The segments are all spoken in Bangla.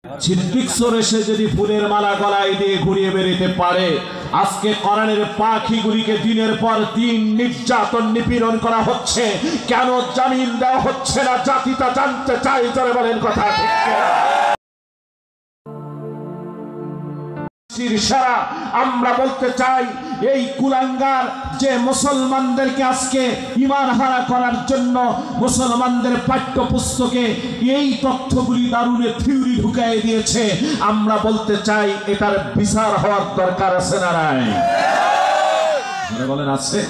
সিদ্দিক চোর এসে যদি ফুলের মালা গলায় দিয়ে ঘুরিয়ে বেরিতে পারে, আজকে কোরআনের পাখিগুলিকে দিনের পর দিন নির্যাতন নিপীড়ন করা হচ্ছে, কেন জামিন দেওয়া হচ্ছে না? জাতিটা জানতে চাই, জোরে বলেন কথা ঠিক কিনা? আমরা বলতে চাই, এই কুলাঙ্গার যে মুসলমানদেরকে আজকে ঈমান হারা করার জন্য মুসলমানদের পাঠ্যপুস্তকে এই তথ্যগুলি দারুণে থিওরি ঢুকাই দিয়েছে, আমরা বলতে চাই এটার বিচার হওয়ার দরকার আছে না নাই? বলেন আছে?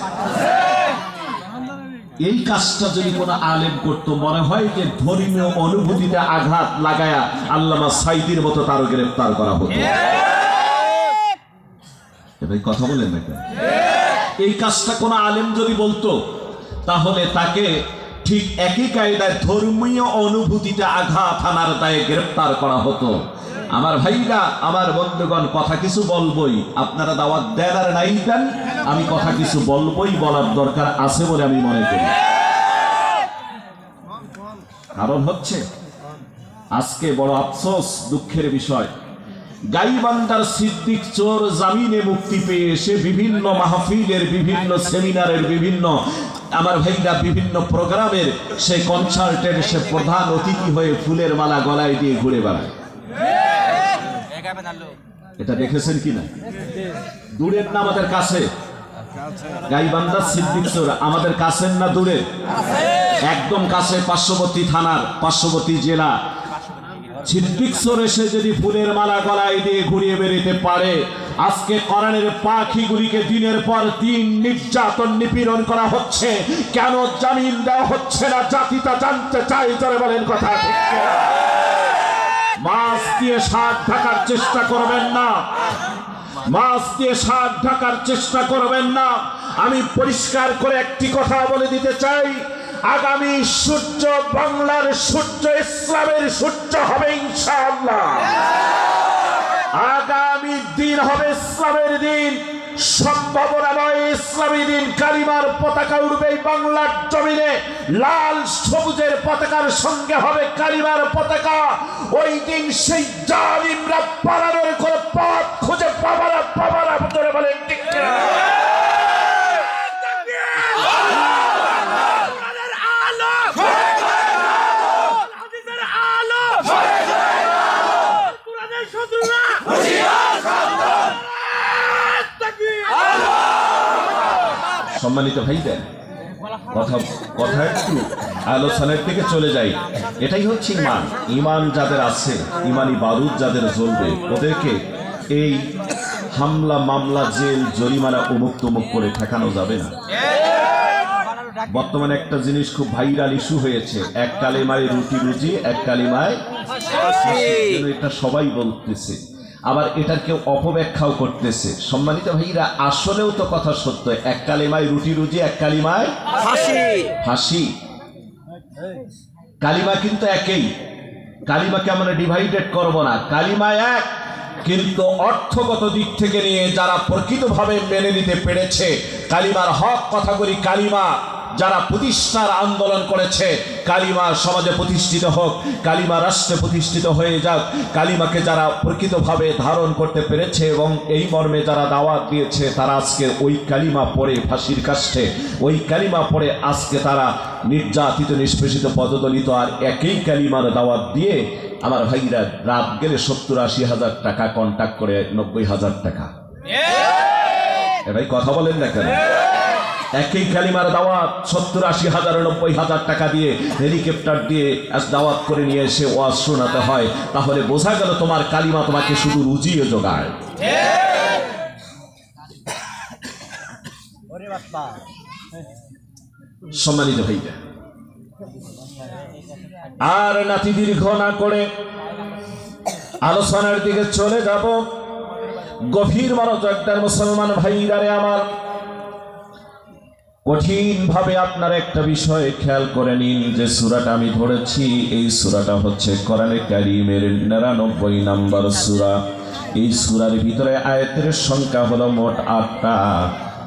এই কাজটা যদি কোনো আলেম করতো, মনে হয় যে ধর্মীয় অনুভূতিতে আঘাত লাগায়া আল্লামা সাইদির মতো তারও গ্রেফতার করা হতো। কথা বলেন না? এই কাজটা কোন আলেম যদি বলতো, তাহলে তাকে ঠিক একই কায়দায় ধর্মীয় অনুভূতিতে আঘাত হানার দায়ে গ্রেফতার করা হতো। আমার ভাইরা, আমার বন্ধুগণ, কথা কিছু বলবই। আপনারা দাওয়াত দেন আর নাই দেন, আমি কথা কিছু বলবই, বলার দরকার আছে বলে আমি মনে করি। কারণ হচ্ছে আজকে বড় আফসোস, দুঃখের বিষয়, গাইবান্ধার সিদ্দিক চোর জামিনে মুক্তি পেয়ে এসে বিভিন্ন মাহফিলের, বিভিন্ন সেমিনারের, বিভিন্ন আমার ভাইরা বিভিন্ন প্রোগ্রামের সে কনসালটেন্ট, সে প্রধান অতিথি হয়ে ফুলের মালা গলায় দিয়ে ঘুরে বেড়ায়। এটা দেখেছেন কিনা? দূরের না আমাদের কাছে? গাইবান্ধার সিদ্দিক চোর আমাদের কাছের না দূরের? একদম কাছে, পার্শ্ববর্তী থানার, পার্শ্ববর্তী জেলা। সিদ্দিক চোর এসে যদি ফুলের মালা গলায় দিয়ে ঘুরিয়ে বেরিতে পারে, আজকে কোরআনের পাখিগুলিকে দিনের পর দিন নির্যাতন নিপীড়ন করা হচ্ছে, কেন জামিন দেওয়া হচ্ছে না? জাতিটা জানতে চাই, জোরে বলেন কথা ঠিক কিনা? মাছ দিয়ে শাক ঢাকার চেষ্টা করবেন না, মাছ দিয়ে শাক ঢাকার চেষ্টা করবেন না। আমি পরিষ্কার করে একটি কথা বলে দিতে চাই, আগামী সূর্য বাংলার সূর্য, ইসলামের সূর্য হবে ইনশাআল্লাহ। আগামী দিন হবে ইসলামের দিন, সম্ভাবনা নয় ইসলামী দিন। কালিমার পতাকা উড়বে বাংলার জমিনে, লাল সবুজের পতাকার সঙ্গে হবে কালিমার পতাকা। ওই দিন সেই জালিমরা পালানোর কোনো পথ খুঁজে পাবারা ধরে বলেন ঠিক কিনা? সম্মানিত ভাইদের, কথা একটু আলোচনার থেকে চলে যাই। এটাই হচ্ছে ঈমান। ঈমান যাদের আছে, ঈমানি বারুদ যাদের জ্বলবে, ওদেরকে এই হামলা, মামলা, জেল, জরিমানা, অমুক তমুক করে ঠেকানো যাবে না। বর্তমানে একটা জিনিস খুব ভাইরাল ইস্যু হয়েছে, এক কালিমায় রুটি রুজি, এক কালিমায় এটা সবাই বলতেছে, আবার এটার কেউ অপব্যাখ্যাও করতেছে। সম্মানিত ভাইরা, আসলেও তো কথা সত্য, এক কালিমায় রুটি রুজি, এক কালিমায় ফাঁসি। কালিমা কিন্তু একই, কালিমাকে আমরা ডিভাইডেড করব না, কালিমা এক, কিন্তু অর্থগত দিক থেকে নিয়ে যারা প্রকৃতভাবে মেনে নিতে পেরেছে কালিমার হক কথাগুলি, কালিমা যারা প্রতিষ্ঠার আন্দোলন করেছে, কালিমা সমাজে প্রতিষ্ঠিত হোক, কালিমা রাষ্ট্রে প্রতিষ্ঠিত হয়ে যাক, কালিমাকে যারা প্রকৃতভাবে ধারণ করতে পেরেছে এবং এই মর্মে যারা দাওয়াত দিয়েছে, তারা আজকে ওই কালিমা পড়ে ফাঁসির কাষ্ঠে, ওই কালিমা পড়ে আজকে তারা নির্যাতিত, নিষ্পেষিত, পদদলিত, আর একই কালিমার দাওয়াত দিয়ে আমার ভাইরা রাত গেলে 70-80 হাজার টাকা কন্ট্যাক্ট করে 90,000 টাকা। ভাই কথা বলেন না কেন? একই কালিমার দাওয়াত 70-80 হাজার 90,000 টাকা দিয়ে হেলিকপ্টার দিয়ে দাওয়াত করে নিয়ে এসে ওয়াজ শোনাতে হয়। তাহলে বোঝা গেল তোমার কালিমা তোমাকে শুধু রুজিয়ে যোগায়। সম্মানিত ভাইরা, আর নাতি দীর্ঘ না করে আলোচনার দিকে চলে যাব। গভীর মনোযোগদার মুসলমান ভাইরারে আমার, কঠিন ভাবে আপনার একটা বিষয় খেয়াল করে নিন, যে সূরাটা আমি ধরেছি, এই সূরাটা হচ্ছে কোরআনে কারীমের 99 নম্বর সূরা। এই সূরার ভিতরে আয়াতের সংখ্যা হলো মোট 8টা।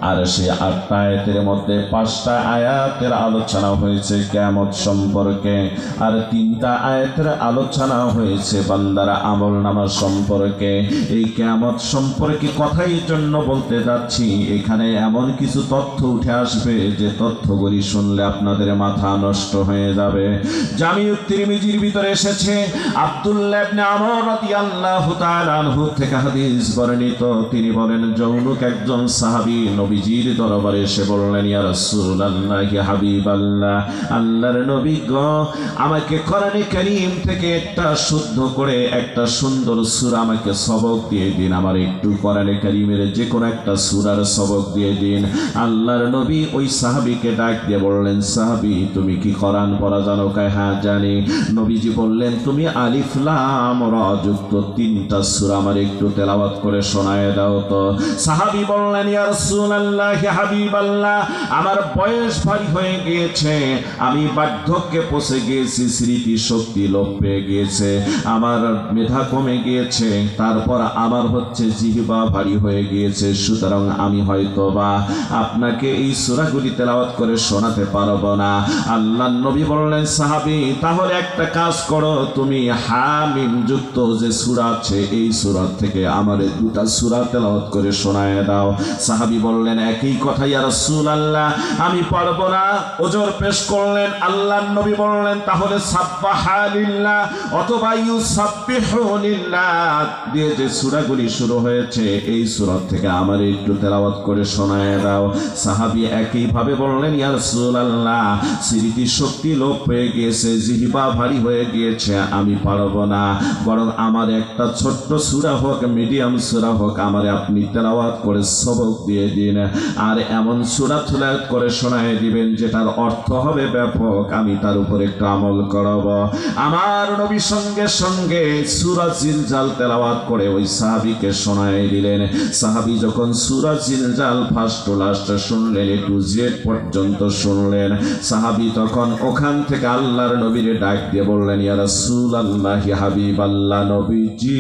আর সেই 8টা আয়াতের মধ্যে 5টা আয়াতের আলোচনা হয়েছে কিয়ামত সম্পর্কে, আর 3টা আয়াতের আলোচনা হয়েছে বান্দার আমলনামা সম্পর্কে। এই কিয়ামত সম্পর্কে কথাই জন্য বলতে যাচ্ছি, এখানে এমন কিছু তথ্য উঠে আসবে যে তথ্যগুলি শুনলে আপনাদের মাথা নষ্ট হয়ে যাবে। জামিউত তিরমিজির ভিতরে এসেছে, আব্দুল্লাহ ইবনে আমর রাদিয়াল্লাহু তাআলা আনহু থেকে হাদিস বর্ণিত। তিনি বলেন, জৌনুক একজন সাহাবী নবীজির দরবারে এসে বললেন, ইয়া রাসূলুল্লাহ, ইয়া হাবিবাল্লাহ, আল্লাহর নবী গো, আমাকে কোরআনে কারীম থেকে একটা শুদ্ধ করে একটা সুন্দর সূরা আমাকে সবক দিয়ে দিন, আমার একটু কোরআনে কারীমের যে কোনো একটা সূরার সবক দিয়ে দিন। আল্লাহর নবী ওই সাহাবীকে ডাক দিয়ে বললেন, সাহাবী, তুমি কি কোরআন পড়া জানো? হ্যাঁ জানি। নবীজি বললেন, তুমি আলিফ লাম রা যুক্ত 3টা সূরা আমার একটু তেলাওয়াত করে শোনায় দাও তো। সাহাবী বললেন, ইয়া রাসূলুল্লাহ, ইয়া হাবিবাল্লাহ, আমার বয়স ভারী হয়ে গিয়েছে, আমি বার্ধক্যে পৌঁছে গিয়েছি, স্মৃতি শক্তি লোপ পেয়ে গিয়েছে, আমার মেধা কমে গিয়েছে, তারপর আমার হচ্ছে জিহ্বা ভারী হয়ে গিয়েছে, সুতরাং আমি হয়তোবা আপনাকে এই সূরাগুলি তেলাওয়াত করে শোনাতে পারবো না। আল্লাহর নবী বললেন, সাহাবী, তাহলে একটা কাজ করো, তুমি হামিম যুক্ত যে সূরা আছে এই সূরা থেকে আমারে 2টা সূরা তেলাওয়াত করে শোনায় দাও। সাহাবী বললেন, একই কথা ইয়া রাসূলুল্লাহ, আমি পারবো না। ওজর পেশ করলেন। আল্লাহর নবী বললেন, তাহলে সাব্বাহা লিল্লাহ অথবা ইউসাব্বিহু লিল্লাহ দিয়ে যে সূরাগুলি শুরু হয়েছে এই সূরা থেকে আমারে একটু তেলাওয়াত করে শোনায় দাও। সাহাবী একইভাবে বললেন, ইয়া রাসূলুল্লাহ, স্মৃতি শক্তি লোপ পেয়ে গিয়েছে, জিহ্বা ভারী হয়ে গিয়েছে, আমি পারবো না, বরং আমার একটা ছোট্ট সূরা হোক, মিডিয়াম সূরা হোক, আমারে আপনি তেলাওয়াত করে সবক দিয়ে দিন, আর এমন সূরা তেলাওয়াত করে শোনায় দিবেন যেটার অর্থ হবে ব্যাপক, আমি তার উপর একটু আমল করব। আমার নবী সঙ্গে সঙ্গে সূরা জিলজাল তেলাওয়াত করে ওই সাহাবীকে শোনায় দিলেন। সাহাবী যখন সূরা জিলজাল ফার্স্ট টু লাস্ট শুনলেন, এ টু জেড পর্যন্ত শুনলেন, সাহাবী তখন ওখান থেকে আল্লাহর নবীর ডাক দিয়ে বললেন, ইয়া রাসূলুল্লাহ, ইয়া হাবিবাল্লাহ, নবীজি,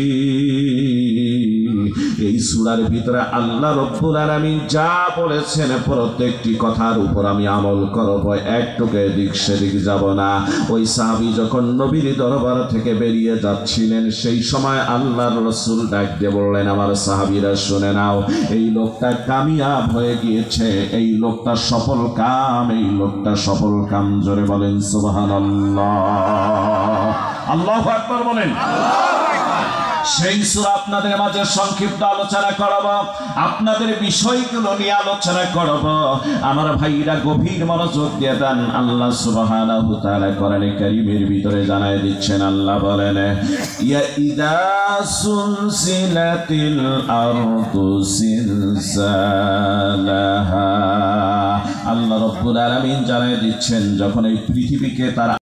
এই সূরার ভিতরে আল্লাহ রব্বুল আলামিন যা বলেছেন প্রত্যেকটি কথার উপর আমি আমল করব, একটুকু এদিক সেদিক যাব না। ওই সাহাবী যখন নবীর দরবার থেকে বেরিয়ে যাচ্ছিলেন, সেই সময় আল্লাহর রাসূল ডাক দিয়ে বললেন, আমার সাহাবীরা শুনে নাও, এই লোকটা কামিয়াব হয়ে গিয়েছে, এই লোকটা সফল কাম, এই লোকটা সফল কাম। জোরে বলেন সুবহানাল্লাহ, আল্লাহু আকবার বলেন। সেই সূরা আপনাদের মাঝে সংক্ষিপ্ত আলোচনা করব, আপনাদের বিষয়গুলো নিয়ে আলোচনা করব। আমার ভাইরা গভীর মনোযোগ দিয়ে দেন। আল্লাহ সুবহানাহু ওয়া তাআলা কোরআনে কারীমের ভিতরে জানায় দিচ্ছেন, আল্লাহ বলেন, ইয়া ইযা সুলসিলাতিল আরদু সিলসালাহা। আল্লাহ রাব্বুল আলামিন জানায় দিচ্ছেন, যখন এই পৃথিবীকে তার